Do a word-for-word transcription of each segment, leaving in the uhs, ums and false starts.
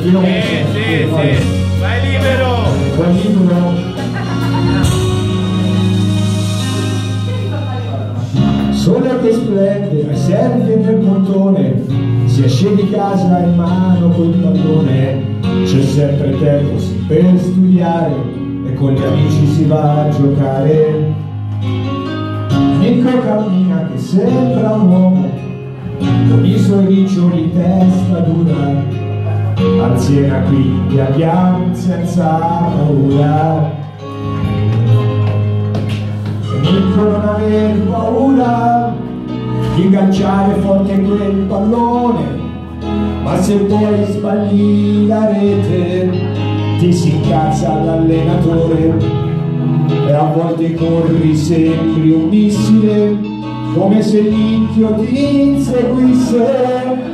Io non Sì, sì, sì, vai libero! Vai libero! Sole che splende, serve nel portone, si esce di casa in mano col pallone, c'è sempre tempo per studiare e con gli amici si va a giocare. Nico cammina che sembra un uomo, con i suoi riccioli testa dura, anziana qui viaghiamo senza paura. Nico non aver paura di ingaggiare forte quel pallone, ma se poi sbagli la rete ti si incazza l'allenatore e a volte corri sembri un missile come se l'inchio ti inseguisse.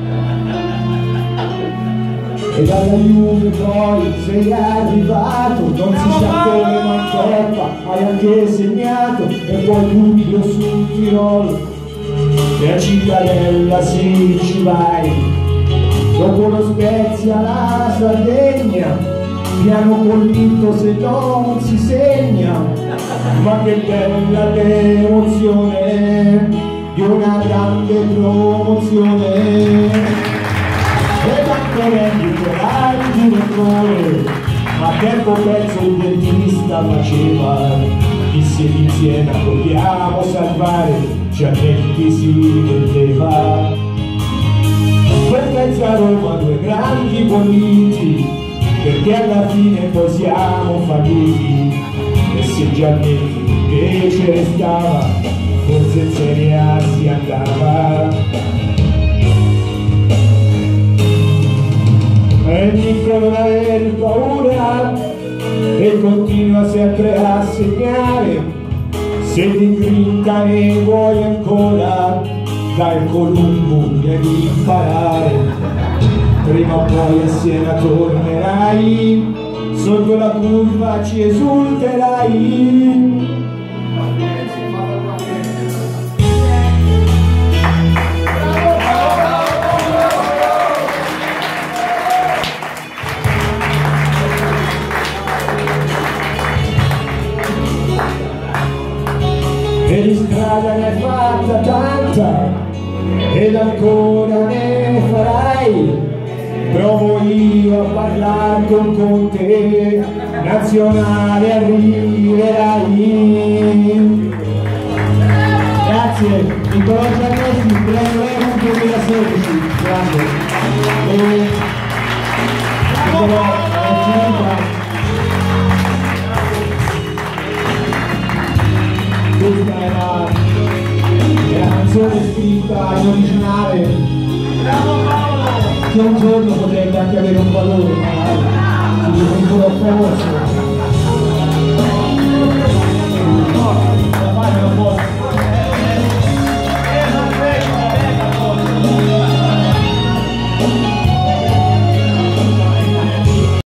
E dalla Juve poi sei arrivato, non si sa come ma in coppa hai anche segnato, e poi Dubbio sul Tirolo e a Cittadella se ci vai, dopo lo Spezia la Sardegna mi hanno convinto se non si segna, ma che bella l'emozione di una grande promozione. E tanto reddito al direttore, a tempo perso il dentista faceva, disse di Siena vogliamo salvare, Giannetti si vendeva. Per mezza Roma due grandi bolliti, perché alla fine poi siamo falliti, e se Giannetti invece restava, forse in Serie A si andava. E Nico non aver paura e continua sempre a segnare, se ti grinta ne vuoi ancora, dal Columbo devi imparare, prima o poi a Siena tornerai, sotto la curva ci esulterai. E di strada ne hai fatta tanta ed ancora ne farai, provo io a parlare con Conte, nazionale arriverai. Grazie, Nicolò Giannetti, premio Evo duemilasedici, grande. E Nicolò è finita. Questa è la, è la canzone scritta in originale. Bravo Paolo! Che un giorno potrebbe anche avere un valore, magari. Ti dico ancora forza.